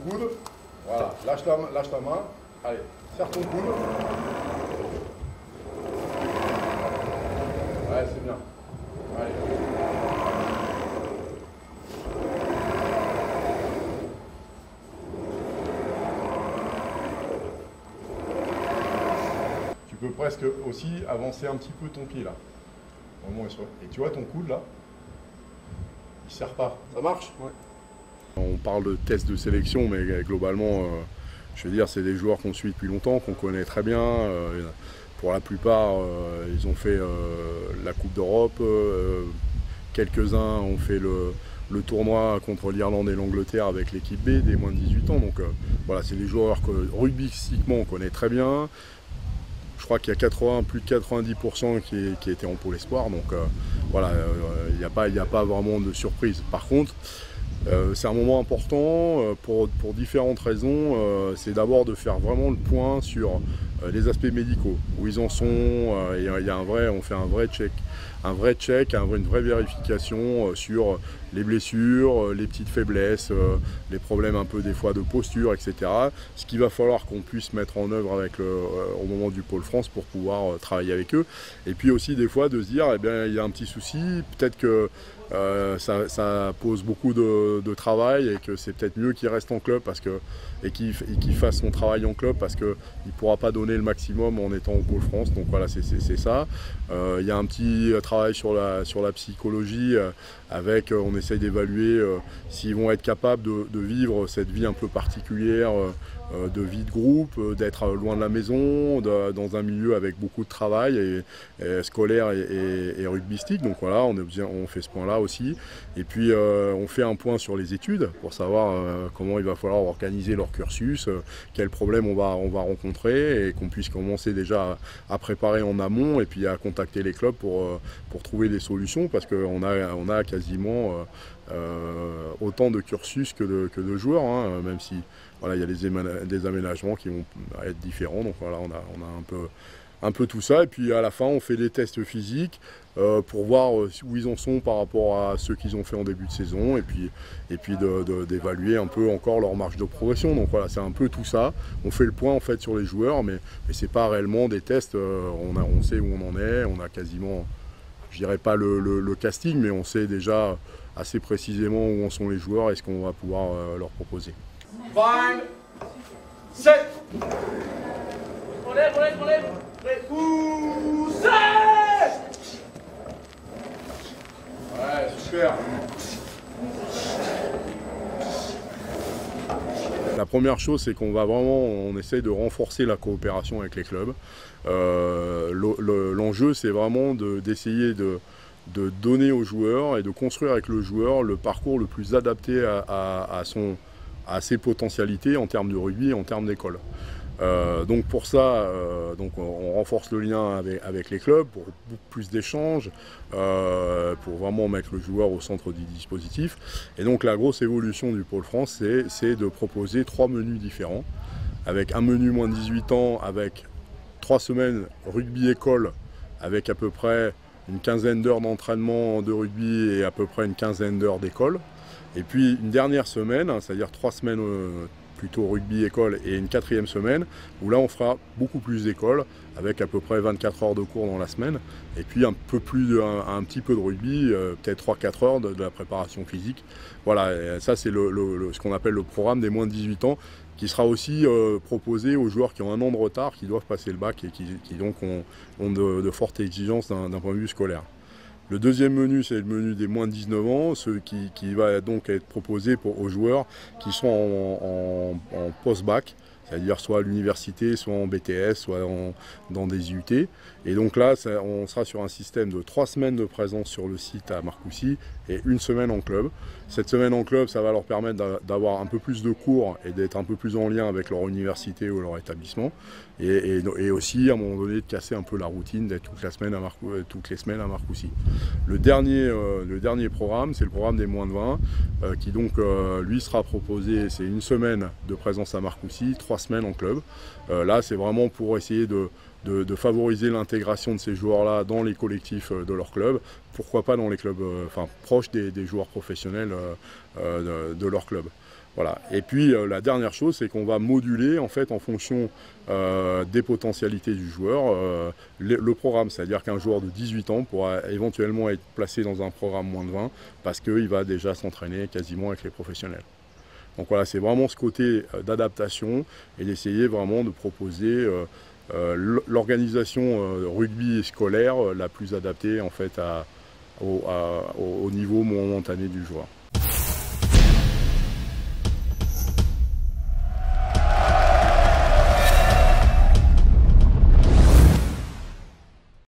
coude. Voilà, lâche ta main. Allez, serre ton coude. Ouais, c'est bien. Allez. Tu peux presque aussi avancer un petit peu ton pied là. Et tu vois ton coude là, il ne serre pas. Ça marche? Ouais. On parle de tests de sélection, mais globalement, je veux dire, c'est des joueurs qu'on suit depuis longtemps, qu'on connaît très bien. Pour la plupart, ils ont fait la Coupe d'Europe. Quelques-uns ont fait le tournoi contre l'Irlande et l'Angleterre avec l'équipe B des moins de 18 ans. Donc voilà, c'est des joueurs que rugbystiquement on connaît très bien. Je crois qu'il y a plus de 90% qui étaient en pôle espoir. Donc voilà, il n'y a pas vraiment de surprise. Par contre, c'est un moment important pour différentes raisons. C'est d'abord de faire vraiment le point sur les aspects médicaux, où ils en sont. On fait un vrai check, une vraie vérification sur les blessures, les petites faiblesses, les problèmes un peu des fois de posture, etc. Ce qu'il va falloir qu'on puisse mettre en œuvre au moment du Pôle France pour pouvoir travailler avec eux. Et puis aussi des fois de se dire, eh bien, il y a un petit souci, peut-être que ça pose beaucoup de travail et que c'est peut-être mieux qu'il reste en club et qu'il fasse son travail en club parce qu'il ne pourra pas donner le maximum en étant au Pôle France. Donc voilà, c'est ça. Il y a un petit travail sur la psychologie on essaye d'évaluer s'ils vont être capables de vivre cette vie un peu particulière, de vie de groupe, d'être loin de la maison, dans un milieu avec beaucoup de travail scolaire et rugbystique. Donc voilà, on fait ce point-là aussi. Et puis on fait un point sur les études pour savoir comment il va falloir organiser leur cursus, quels problèmes on va rencontrer et qu'on puisse commencer déjà à préparer en amont et puis à contacter les clubs pour trouver des solutions parce qu'on a quasiment autant de cursus que de joueurs, hein, même si voilà, il y a des aménagements qui vont être différents. Donc voilà, on a un peu tout ça. Et puis à la fin, on fait des tests physiques pour voir où ils en sont par rapport à ceux qu'ils ont fait en début de saison et puis d'évaluer un peu encore leur marge de progression. Donc voilà, c'est un peu tout ça. On fait le point en fait sur les joueurs, mais c'est pas réellement des tests. On sait où on en est. On a quasiment, je dirais pas le casting, mais on sait déjà assez précisément où en sont les joueurs et ce qu'on va pouvoir leur proposer. 5, 7. On lève. Poussez! Ouais, super. La première chose, c'est on essaye de renforcer la coopération avec les clubs. L'enjeu, c'est vraiment d'essayer de donner aux joueurs et de construire avec le joueur le parcours le plus adapté à ses potentialités en termes de rugby et en termes d'école. Donc pour ça, on renforce le lien avec les clubs pour beaucoup plus d'échanges, pour vraiment mettre le joueur au centre du dispositif. Et donc la grosse évolution du Pôle France, c'est de proposer 3 menus différents, avec un menu moins de 18 ans, avec 3 semaines rugby école, avec à peu près une quinzaine d'heures d'entraînement de rugby et à peu près une quinzaine d'heures d'école. Et puis une dernière semaine, c'est-à-dire 3 semaines plutôt rugby école et une 4e semaine où là on fera beaucoup plus d'école avec à peu près 24 heures de cours dans la semaine et puis un petit peu de rugby, peut-être 3-4 heures de la préparation physique. Voilà, et ça c'est ce qu'on appelle le programme des moins de 18 ans qui sera aussi proposé aux joueurs qui ont un an de retard, qui doivent passer le bac et qui donc ont de fortes exigences d'un point de vue scolaire. Le deuxième menu, c'est le menu des moins de 19 ans, qui va donc être proposé aux joueurs qui sont en post-bac, c'est-à-dire soit à l'université, soit en BTS, soit dans des IUT. Et donc là, on sera sur un système de 3 semaines de présence sur le site à Marcoussis et 1 semaine en club. Cette semaine en club, ça va leur permettre d'avoir un peu plus de cours et d'être un peu plus en lien avec leur université ou leur établissement. Et aussi, à un moment donné, de casser un peu la routine d'être toutes les semaines à Marcoussis. Le dernier programme, c'est le programme des moins de 20, qui donc, lui, sera proposé, c'est 1 semaine de présence à Marcoussis, 3 semaines en club. Là, c'est vraiment pour essayer de favoriser l'intégration de ces joueurs-là dans les collectifs de leur club, pourquoi pas dans les clubs proches des joueurs professionnels de leur club. Voilà. Et puis la dernière chose, c'est qu'on va moduler en fait en fonction des potentialités du joueur le programme. C'est-à-dire qu'un joueur de 18 ans pourra éventuellement être placé dans un programme moins de 20 parce qu'il va déjà s'entraîner quasiment avec les professionnels. Donc voilà, c'est vraiment ce côté d'adaptation et d'essayer vraiment de proposer l'organisation rugby scolaire la plus adaptée en fait au niveau momentané du joueur.